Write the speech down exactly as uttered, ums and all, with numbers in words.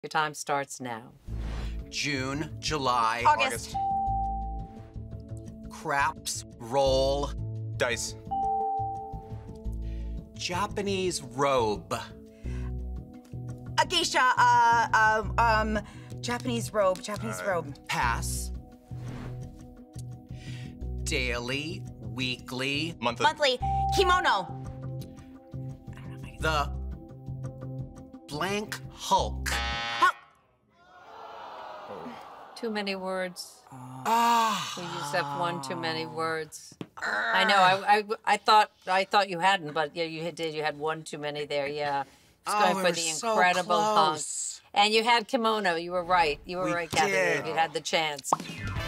Your time starts now. June, July. August. Craps, roll. Dice. Japanese robe. A geisha. Uh, um, um, Japanese robe. Japanese robe. Pass. Daily, weekly. Monthly. Monthly. Kimono. The blank Hulk. Too many words. Ah. We used up one too many words. I know. I, I, I thought I thought you hadn't, but yeah, you did. You had one too many there. Yeah. Just Oh, going we for were the so incredible hunk. close. And you had kimono. You were right. You were We right, Kathy. did. You had the chance.